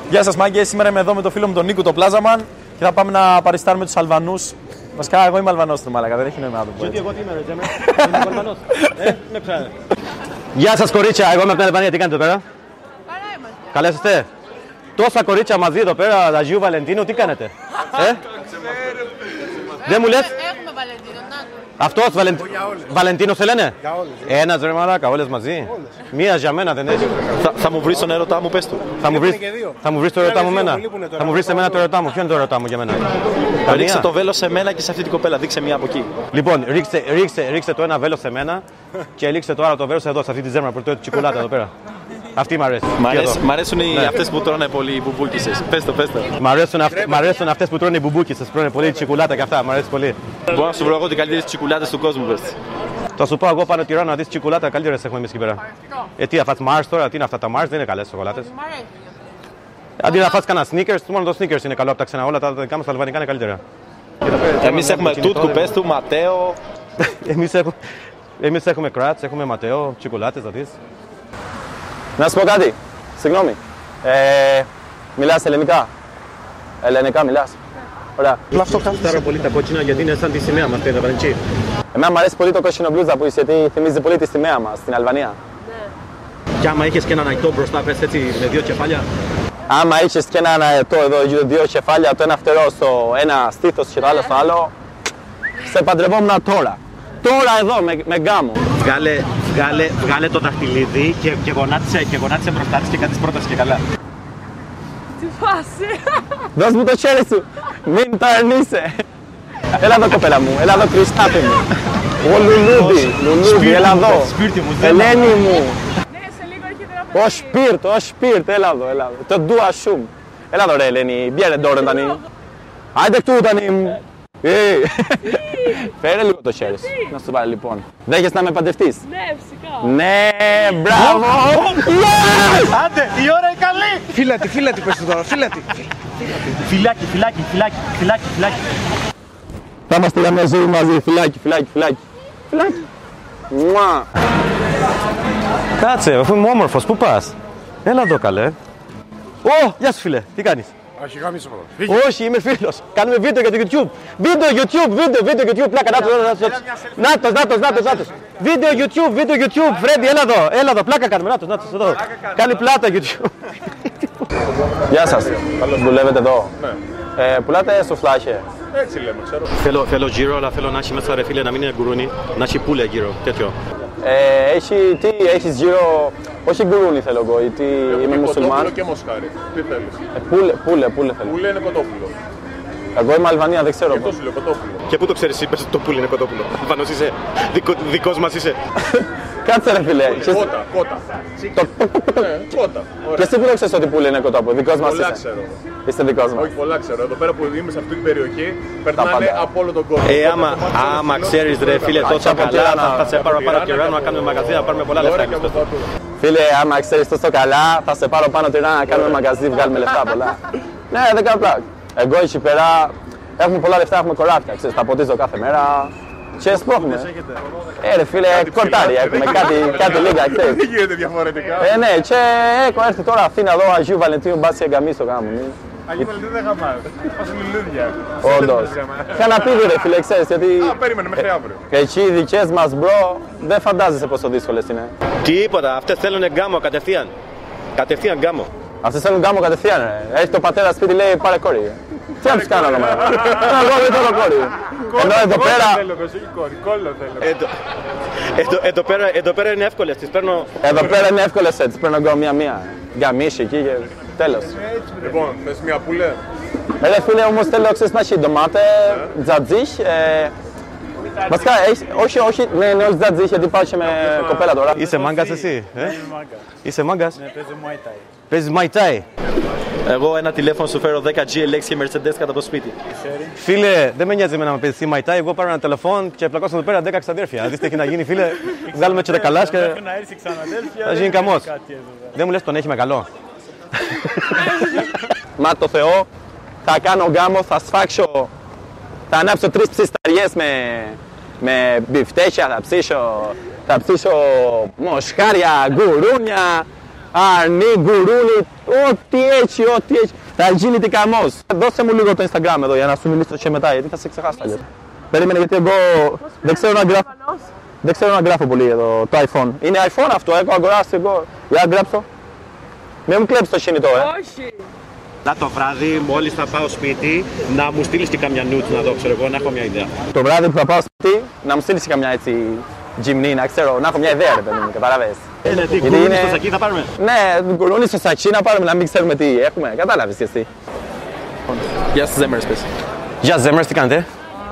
Γεια σας μάγκες, σήμερα είμαι εδώ με το φίλο μου τον Νίκο το Πλάζαμαν και θα πάμε να παριστάρουμε τους Αλβανούς. Βασικά εγώ είμαι Αλβανός του μάλακα, δεν έχει νόημα να το πω. Γιατί εγώ τι είμαι ρε, είμαι Αλβανός. Με ψάχνε. Γεια σας κορίτσια, εγώ είμαι από την Αλβανία, τι κάνετε εδώ πέρα? Καλά είμαστε. Καλά είστε? Τόσα κορίτσια μαζί εδώ πέρα, Αγίου Βαλεντίνου, τι κάνετε? Δεν μου λες? Έχουμε Βαλεντίνο, να το. Αυτός Βαλεντίνο σε λένε? Ένας ρε μαλάκα, όλες μαζί. Μία για μένα δεν έχει. Θα μου βρεις τον έρωτά μου, πες του. Θα μου βρεις το ερωτά μου εμένα. Θα μου βρεις εμένα το ερωτά μου. Ποιο είναι το ερωτά μου για μένα? Ρίξε το βέλος σε μένα και σε αυτή την κοπέλα, δείξε μία από εκεί. Λοιπόν, ρίξτε το ένα βέλος σε μένα και ρίξτε το άλλο το βέλος εδώ, σε αυτή τη ζέρμα που τρώει τσικολάτα εδώ πέρα. Αυτή μ' αρέσει. Μ' αρέσουν αυτές που τρώνε πολύ οι μπουμπούκισες. Πες το. Μ' αρέσουν αυτές που τρώνε οι μπουμπούκισες, τρώνε πολύ τσικολάτα και αυτά, μ' αρέσει πολύ. Μπορώ να σου βρω εγώ τις καλύτερες τσικουλάτες του κόσμου, πες. Θα σου πω εγώ πάνω τη να δεις τσικολάτα, καλύτερες έχουμε εμείς εκεί πέρα. Τι να φας Mars τώρα, τι είναι αυτά τα Mars, δεν είναι καλές σοκολάτες. Μ' αρέσει. Αντί να φας κανένα sneakers, μόνο το sneakers είναι καλό από τα ξένα, όλα τα δικά μας τα αλβανικά είναι καλύτερα. Εμείς έχουμε τούτκου, πες του, Ματέο. Εμείς έχουμε κράτς, έχουμε ματέο, τσικολάτες, θα δεις. Να σου πω κάτι, συγγνώμη. Μιλάς ελληνικά? Ελληνικά μιλάς? Ωραία. Αυτό πάρα πολύ τα κόκκινα γιατί είναι σαν τη σημαία μας, την Αλβανική. Εμένα μου αρέσει πολύ το κόκκινο μπλούζα που είσαι, γιατί θυμίζει πολύ τη σημαία μας στην Αλβανία. Και άμα είχες και έναν αϊτό μπροστά, πες έτσι με δύο κεφάλια. Άμα είχες και έναν αετό εδώ, δύο κεφάλια, το ένα φτερό στο ένα στήθος και το άλλο στο άλλο, σε παντρευόμουν τώρα. Τώρα εδώ, με γκάμο. Βγάλε το δαχτυλίδι και γονάτισε μπροστά της και κάτι πρόταση και καλά. Τι φάση. Δώσ' μου το χέρι σου, μην το αρνείσαι. Έλα εδώ κοπέλα μου, έλα εδώ Κριστάπη μου. Ο Λουλούδι, έλα εδώ. Ελένη μου. Ναι, σε λίγο έρχεται να Ο Σπίρτ, έλα εδώ. Το ντουα σουμ. Έλα εδώ ρε Ελένη, viene τώρα Ντανί. Άντε του Ντανί. Φέρε λίγο το χέρι σου. Να σου βάλει λοιπόν. Δέχεσαι να με παντρευτείς? Ναι, φυσικά. Ναι, μπράβο. Άντε, η ώρα είναι καλή. Φύλατη πες του τώρα, φύλατη. Φυλάκι. Θα είμαστε για μια ζωή μαζί, φυλάκι. Μουα. Κάτσε, αφού είμαι όμορφος, πού πας? Έλα εδώ καλέ. Ω, γεια σου φίλε, τι κάνεις? Όχι, είμαι φίλος. Κάνουμε βίντεο για το YouTube. Βίντεο YouTube. Πλάκα, νάτος. Βίντεο YouTube. Φρέντι, έλα εδώ. Πλάκα κάνουμε, νάτος, εδώ. Κάνει πλάτα YouTube. Γεια σας. Δουλεύετε εδώ? Ναι. Πουλάτε στο φλάχε? Έτσι λέμε, ξέρω. Θέλω γύρω, αλλά θέλω να έχει μέσα ρε φίλε να μην είναι γκουρούνι. Να έχει πουλε γύρω, τέτοιο. Έχεις γύρω, όχι γκουρούνι θέλω εγώ, γιατί είμαι μουσουλμάν. Κοτόπουλο και μοσχάρι. Τι θέλεις? Πουλε θέλω. Πουλέ είναι κοτόπουλο. Εγώ είμαι Αλβανία, δεν ξέρω. Και αυτό σου λέω κοτόπουλο. Και πού το ξέρεις, είπες ότι το πουλ είναι κοτόπουλο? Αλβανός είσαι, δικός μας είσαι. Κάτσε ρε φίλε. Κότα. Κότα. Και εσύ που δεν ξέρεις ότι πουλε είναι κοτόπουλο, δικός μας Πολλά είσαι? ξέρω. Είστε δικός μας. Όχι, πολλά ξέρω. Εδώ πέρα που είμαι σε αυτή την περιοχή περνάνε από όλο τον κόσμο. Άμα ξέρεις ρε φίλε τόσο καλά, θα σε πάρω πάνω τη Ράνο να κάνουμε μαγαζί, να πάρουμε πολλά λεφτά. Φίλε, άμα ξέρεις τόσο καλά, θα σε πάρω πάνω τη Ράνο να κάνουμε μαγαζί, βγάλουμε λεφτά πολλά. Ναι, δεν κάνω πλάκα. Εγώ εκεί πέρα έχουμε πολλά λεφτά, έχουμε κοράφια, ξέρεις, τα ποτίζω κάθε μέρα και σπρώχνουμε. Ρε φίλε, κορτάρι έχουμε, κάτι λίγα, ξέρεις. Δεν γίνεται διαφορετικά. Ναι, και έχω έρθει τώρα Αθήνα εδώ, Αγίου Βαλεντίνου, μπας και εγκαμίσω γάμο. Αγίου Βαλεντίνου δεν γαμάρω, πας λουλούδια. Όντως. Καναπίδι ρε φίλε, ξέρεις, γιατί Περίμενε μέχρι αύριο. εκεί οι δικές μας μπρο, δεν φαντάζεσαι πόσο δύσκολες είναι. Τίποτα, αυτές θέλουν γκάμο κατευθείαν. Κατευθείαν γκάμο. Αυτές θέλουν γκάμο κατευθείαν ρε. Έχει το πατέρα σπίτι, λέει πάρε κόρη. Τι να τους κάνω ρε μέρα. Εγώ δεν θέλω κόρη. Ενώ εδώ πέρα... Εδώ πέρα είναι εύκολες, τις παίρνω. Εδώ πέρα είναι εύκολες έτσι, παίρνω εγώ μία-μία. Γκαμίσι εκεί και τέλος. Λοιπόν, θες μια πουλέ? Ρε φίλε, όμως θέλω ξέρεις να έχει ντομάτε, τζατζίχ. Βασικά, όχι, ναι, όχι τζατζίχ γιατί πάω και με κοπέλα τώρα. Είσαι μάγκας εσύ, Είσαι μάγκας? Ναι, παίζω Muay Thai. Παίζεις Muay Thai. Εγώ ένα τηλέφωνο σου φέρω 10 GLX και Mercedes κατά το σπίτι. Φίλε, δεν με νοιάζει εμένα να με παίζεις Muay Thai. Εγώ πάρω ένα τηλεφώνο και πλακώσω εδώ πέρα 10 ξαδέρφια. Δείτε τι έχει να γίνει, φίλε. Βγάλουμε και τα καλά και θα γίνει καμός. Δεν μου λες τον έχει μεγαλό. Μα το Θεό, θα κάνω γκάμο, θα σφάξω, θα ανάψω 3 ψισταριές με μπιφτέκια, θα ψήσω μοσχάρια, γκουρούνια, αρνί, γκουρούνι, ό,τι έτσι. Θα γίνει τι καμός. Δώσε μου λίγο το Instagram εδώ για να σου μιλήσω και μετά, γιατί θα σε ξεχάσω αλλιώς. Περίμενε, γιατί εγώ δεν ξέρω να γράφω πολύ εδώ το iPhone. Είναι iPhone αυτό, έχω αγοράσει εγώ. Για να γράψω. Μην μου κλέψεις το κινητό, Όχι. Να το βράδυ, μόλις θα πάω σπίτι, να μου στείλεις και καμιά νούτς να δω, ξέρω εγώ, να έχω μια ιδέα. Το βράδυ που θα πάω σπίτι, να μου στείλεις καμιά έτσι γυμνή, να ξέρω, να έχω μια ιδέα, ρε παιδί μου, καταλαβες. Τι κουρούνι στο σακί θα πάρουμε. Ναι, κουρούνι στο σακί να πάρουμε, να μην ξέρουμε τι έχουμε. Κατάλαβες και εσύ. Γεια σας, Ζέμερες, πες. Γεια Ζέμερες, τι κάνετε?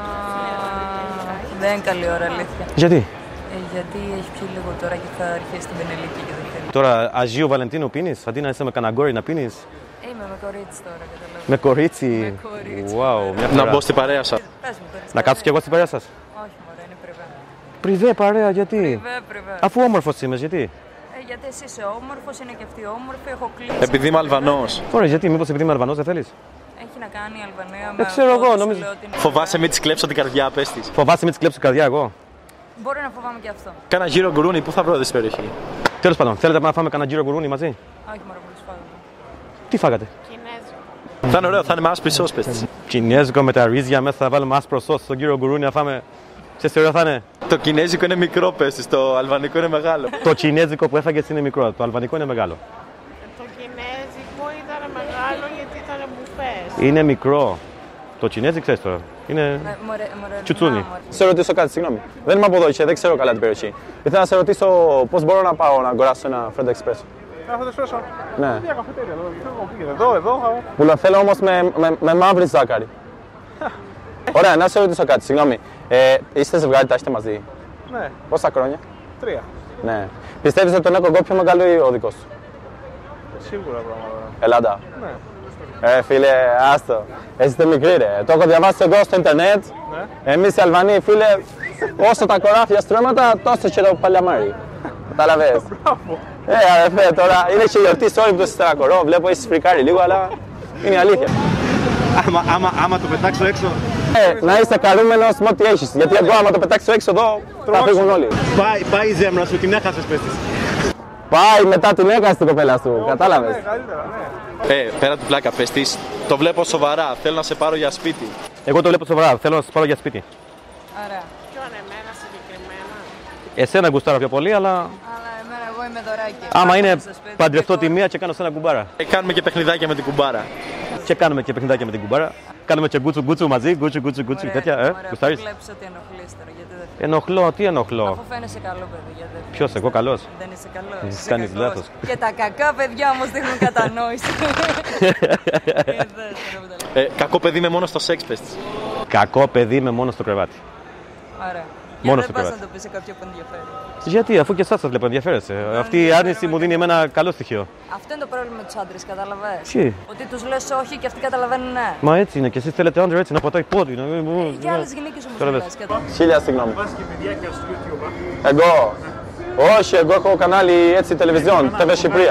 Δεν είναι καλή ώρα, αλήθεια. Γιατί? Γιατί έχει πιει λίγο τώρα και θα αρχίσει την Πενελίκη και δεν θέλει. Τώρα Αγίου Βαλεντίνου πίνεις, αντί να είσαι με καναγκόρι να πίνεις. Είμαι με κορίτσι τώρα, καταλαβαίνω. Με κορίτσι. Με κορίτσι. Wow, μια Να χαρά. μπω στην παρέα σας. Πες μου κορίτσι. Να κάτσω κι εγώ στην παρέα σας. Όχι μωρέ, είναι πριβέ. Πριβέ παρέα, γιατί? Πριβέ. Αφού όμορφος είμαι, γιατί? Γιατί εσύ είσαι όμορφος, είναι και αυτή όμορφη, έχω κλείσει. Επειδή είμαι Αλβανός. Ωραία, γιατί, μήπως επειδή είμαι Αλβανός δεν θέλεις? Έχει να κάνει η Αλβανία με. Δεν ξέρω αυτό εγώ, που σου νομίζω. λέω ότι είναι- Φοβάσαι μην της κλέψω την καρδιά, πες της. Φοβάσαι μην της κλέψω καρδιά εγώ. Μπορεί να φοβάμαι και αυτό. Κάνα γύρο γκουρούνι, πού θα βρω στην περιοχή. Τέλος πάντων, θέλετε να φάμε κανένα γύρο γουρούνι μαζί? Όχι μωρέ, πολύ σφάγαμε. Τι φάγατε? Θα είναι ωραίο, θα είναι με άσπρη σως, πες της. Κινέζικο με τα ρύζια μέσα, θα βάλουμε άσπρο σως στον γύρο γουρούνι να φάμε. Ξέρεις τι ωραίο θα είναι? Το κινέζικο είναι μικρό, πες της, το αλβανικό είναι μεγάλο. Το κινέζικο που έφαγες είναι μικρό, το αλβανικό είναι μεγάλο. Το κινέζικο ήταν μεγάλο γιατί ήταν μπουφές. Είναι μικρό. Το κινέζικο ξέρεις τώρα. Είναι Μωρέ, τσουτσούνι. μωρέ. Σε ρωτήσω κάτι, συγγνώμη. Δεν είμαι από εδώ και δεν ξέρω καλά την περιοχή. Ήθελα να σε ρωτήσω πώς μπορώ να πάω να αγοράσω ένα Fred Expresso. Ναι. Μια καφετέρια εδώ. Που θέλω όμως με μαύρη ζάκαρη. Ωραία, να σε ρωτήσω κάτι, συγγνώμη. Είστε ζευγάρι, τα έχετε μαζί? Ναι, Πόσα χρόνια? 3. Ναι. Πιστεύεις ότι τον έχω εγώ πιο μεγάλο ή ο δικός σου? Σίγουρα πράγματα. Ελλάδα. Ναι. Φίλε, άστο. Εσύ είστε μικρή ρε. Το έχω διαβάσει εγώ στο ίντερνετ. Ναι. Εμείς οι Αλβανοί, φίλε, όσο τα κοράφια στρώματα, τόσο και το παλιαμάρι. Κατάλαβες. Μπράβο. Αδερφέ, τώρα είναι και γιορτή σε όλη που είστε κορό. Βλέπω έχεις φρικάρει λίγο, αλλά είναι η αλήθεια. Άμα το πετάξω έξω. Να είσαι χαρούμενος με ό,τι έχεις. Γιατί εγώ άμα το πετάξω έξω εδώ, θα φύγουν όλοι. Πάει η ζέμρα σου, την έχασες πες της. Πάει μετά την έκαση την κοπέλα σου. Κατάλαβες. Καλύτερα, ναι. Πέρα του πλάκα, πες της, το βλέπω σοβαρά, θέλω να σε πάρω για σπίτι. Εγώ το βλέπω σοβαρά, θέλω να σας πάρω για σπίτι. Ωραία. Ποιον εμένα συγκεκριμένα. Εσένα γουστάρω πιο πολύ, αλλά Αλλά εμένα εγώ είμαι δωράκι. άμα είναι Στο σπίτι παντρευτώ και τη μία και κάνω σε ένα κουμπάρα. Κάνουμε και παιχνιδάκια με την κουμπάρα. Και κάνουμε και παιχνιδάκια με την κουμπάρα. Κάνουμε και γκούτσου μαζί, γκούτσου τέτοια. Ωραία, Γουστάρεις? βλέπεις ότι ενοχλείς τώρα, γιατί δεν θέλεις. Ενοχλώ, τι ενοχλώ. Αφού φαίνεσαι καλό παιδί, γιατί δεν Ποιος, εγώ καλός? Δεν είσαι καλός. είσαι κάνεις κακός. λάθος. Και τα κακά παιδιά όμως δείχνουν κατανόηση. Κακό παιδί με μόνο στο σεξ, πες της. Κακό παιδί είμαι μόνο στο κρεβάτι. Ωραία. Μόνο Και στο δεν πας κρεβάτι. να το πεις σε κάποιον που ενδιαφέρει. Γιατί, αφού και εσάς σας βλέπω ενδιαφέρεστε. Αυτή η άρνηση μου δίνει εμένα καλό στοιχείο. Αυτό είναι το πρόβλημα με τους άντρες, καταλαβαίνεις. Τι? Ότι τους λες όχι και αυτοί καταλαβαίνουν ναι. Μα έτσι είναι και εσείς θέλετε άντρα έτσι να πατάει πόδι. Για άλλες γυναίκες όμως Τώρα δεν δες. λες. Χίλια συγγνώμη. Εγώ. Όχι, εγώ έχω κανάλι έτσι τηλεβιζιόν. TV Chypria.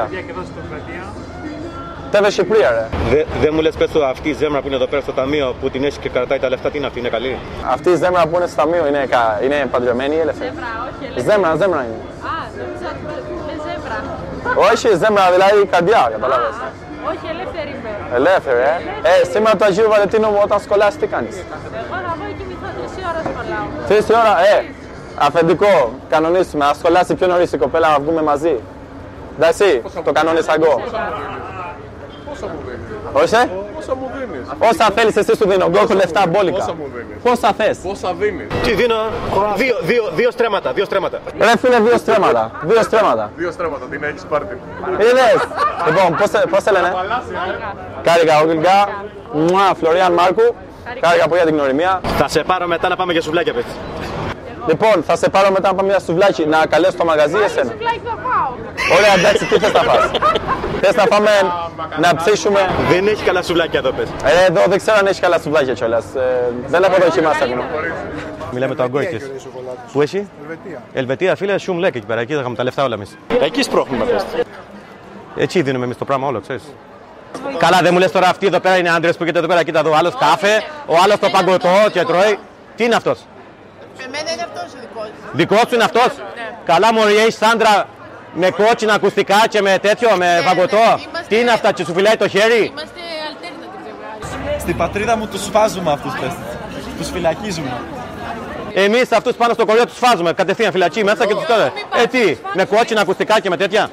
TV Chypria, ρε. Δεν μου λες πες το αυτή η ζέμρα που είναι εδώ πέρα στο ταμείο που την έχει και κρατάει τα λεφτά, τι είναι αυτή, είναι καλή? Αυτή η ζέμρα που είναι στο ταμείο είναι παντρεμένη ή ελεύθερη? Ζεύρα, όχι ελεύθερη. Ζέμρα είναι. Α, νόμιζα ότι με ζεύρα. Όχι, ζέμρα δηλαδή καρδιά, καταλάβες. Όχι ελεύθερη είμαι. Ελεύθερη, σήμερα το Αγίου Βαλεντίνου μου όταν σχολάσεις τι κάνεις? Εγώ θα βγω και κοιμηθώ 3 ώρα σχολάω. 3 ώρα, αφεντικό, κανονίσουμε. Ας σχολάσει πιο νωρίς η κοπέλα να βγούμε μαζί. Εντάξει, το κανόνισα εγώ. Πόσα μου δίνεις. Όχι, Πόσα μου δίνεις. όσα θέλεις εσύ σου δίνω. Εγώ έχω λεφτά μπόλικα. Πόσα μου δίνεις. Πόσα θες? Πόσα δίνεις. Τι δίνω, δύο στρέμματα. Ρε φίλε, 2 στρέμματα. 2 στρέμματα. 2 στρέμματα, την έχεις πάρει. Είδες. Λοιπόν, πώς σε λένε? Κάρικα, Ογγλικά. Μουά, Φλωριάν Μάρκου. Κάρικα πολύ για την γνωριμία. Θα σε πάρω μετά να πάμε για σουβλάκια πες. Λοιπόν, θα σε πάρω μετά να πάμε για σουβλάκι να καλέσω το μαγαζί εσένα. Σουβλάκι θα πάω. Ωραία, εντάξει, τι θες να φας? Θες να πάμε να ψήσουμε? Δεν έχει καλά σουβλάκια εδώ πες. Εδώ δεν ξέρω αν έχει καλά σουβλάκια κιόλας. Δεν έχω δοκιμάσει ακόμα. Μιλάμε το αγκόρι της. Πού έχει? Ελβετία, φίλε, σουμ λέκ εκεί πέρα. Εκεί θα είχαμε τα λεφτά όλα εμείς. Εκεί σπρώχνουμε, πες της. Έτσι δίνουμε εμείς το πράγμα όλο, ξέρεις. Καλά, δεν μου λες τώρα αυτοί εδώ πέρα είναι άντρες που έχετε εδώ πέρα. Κοίτα εδώ, ο άλλος κάφε, ο άλλος το παγκοτό και τρώει. Τι είναι αυτός? Εμένα είναι αυτός ο δικός μου. Δικός σου είναι αυτός? Καλά, μωρή, έχεις άντρα Με κότσινα ακουστικά και με τέτοιο, με φαγωτό. Τι είναι αυτά, και σου φυλάει το χέρι. Είμαστε alternative ζευγάρι. Στην πατρίδα μου τους φάζουμε αυτούς, πες. Τους φυλακίζουμε. Εμείς αυτούς πάνω στο κοριό τους φάζουμε. Κατευθείαν φυλακή μέσα και τους τώρα. Τι, με κότσινα ακουστικά και με τέτοια.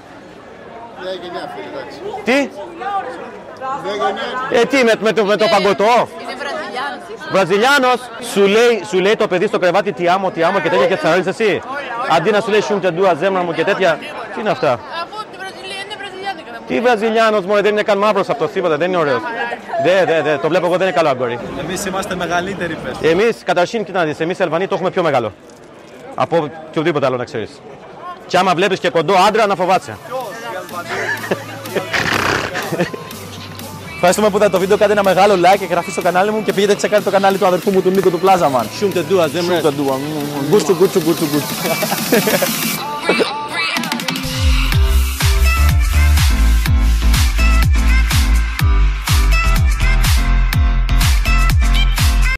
Τι. Τι, με το παγκοτό. Είναι Βραζιλιάνος. Βραζιλιάνος, σου λέει το παιδί στο κρεβάτι τι άμμο και τέτοια και τσαρώνεις εσύ. Αντί να σου λέει σιούμ τεντούα ζέμνα μου και τέτοια. Τι είναι αυτά. Από τη Βραζιλία είναι Βραζιλιάνικα. Τι Βραζιλιάνος μωρέ, δεν είναι καν μαύρος αυτός, τίποτα, δεν είναι ωραίος. Δε, το βλέπω εγώ, δεν είναι καλό αγόρι. Εμείς είμαστε μεγαλύτεροι, πες. Εμείς, καταρχήν, κοίτα να δεις, εμείς οι Αλβανοί το έχουμε πιο μεγάλο. Από οποιοδήποτε άλλο να ξέρεις. Και άμα βλέπεις και κοντό άντρα, να φοβάσαι. Ευχαριστούμε που είδατε το βίντεο, κάντε ένα μεγάλο like, εγγραφή στο κανάλι μου και πήγαινε τσεκάρετε το κανάλι του αδερφού μου του Νίκο του Πλάζαμαν. Σιούμ τεντούα ζέμνα. Γκούτσου.